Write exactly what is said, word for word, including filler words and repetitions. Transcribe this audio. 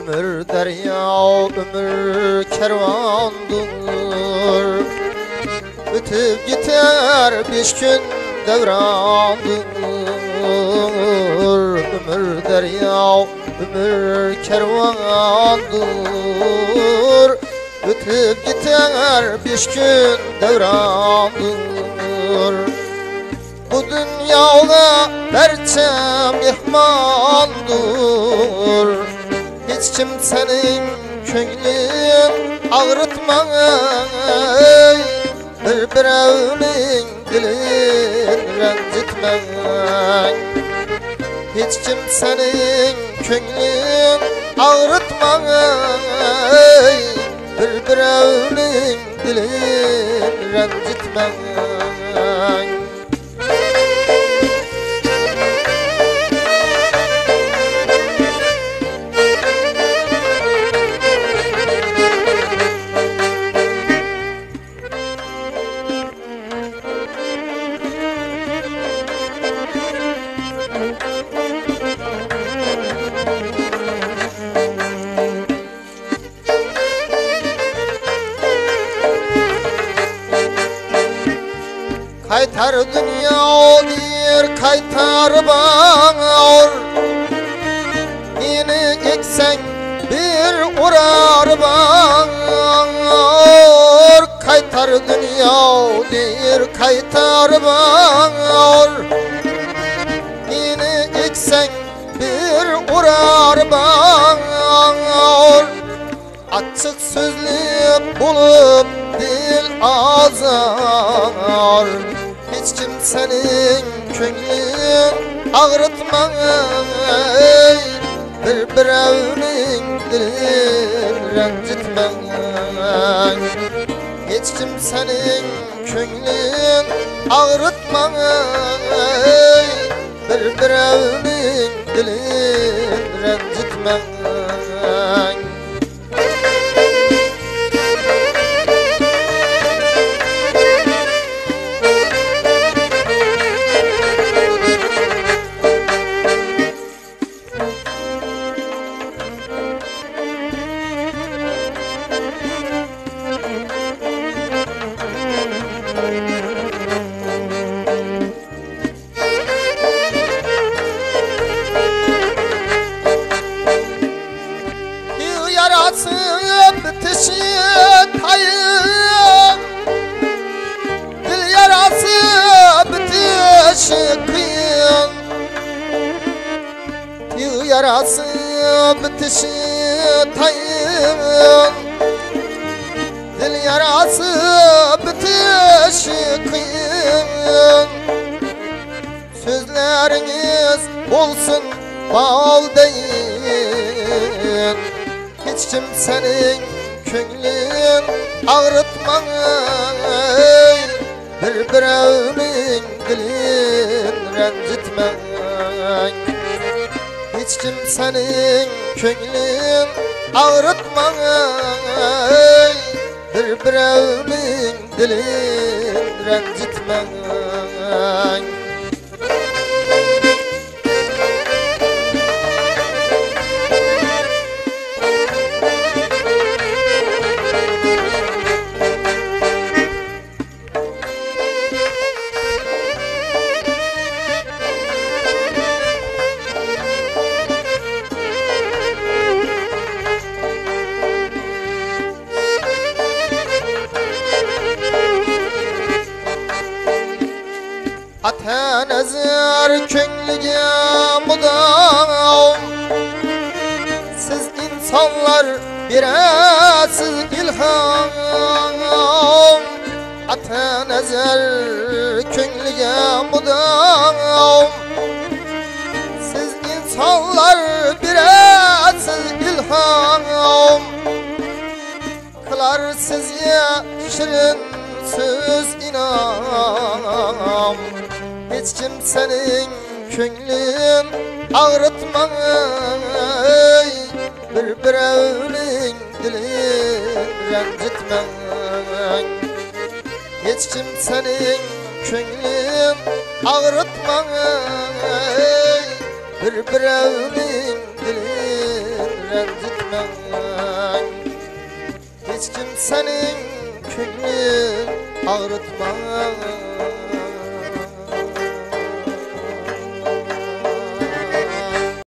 Ömür derya, ömür kervandır. Ötüp gider beş gün devrandır. Ömür derya, ömür kervandır. Ötüp gider beş gün devrandır. Bu dünyada berçem mihmandır. Hiç kimsenin könlün ağrıtmay, bir birevnin dilin rencitmay. Hiç kimsenin könlün ağrıtmay, bir birevnin dilin rencitmay. Kaytar dünya bir kaytar bağır, yeni eksen bir uğrar bağır. Kaytar dünya bir kaytar bağır, yeni eksen bir uğrar bağır. Açık sözlü bulup dil azar, hiç kimsenin könlün ağrıtmay, bir birevnin dilin rencitmay. Hiç kimsenin könlün ağrıtmay, bir birevnin dilin rencitmay. Bitişi tayım, dil yarası bitişi kıyım. Dil yarası bitişi tayım, dil yarası bitişi kıyım. Sözleriniz olsun bal değil, hiç kimsenin könlün ağrıtmay, bir birevnin dilin rencitmay. Hiç kimsenin könlün ağrıtmay, bir birevnin dilin rencitmay. Ata nazar könlüge mudam, siz insanlar birasiz ilham. Ata nazar könlüge mudam, siz insanlar birasiz ilham. Kılar sizge şirin söz inam, hiç kimsenin könlün ağrıtmay, bir birevnin dilin rencitmay. Hiç kimsenin könlün ağrıtmay, bir birevnin dilin rencitmay. etmem. Hiç kimsenin köngülün ağrıtmam.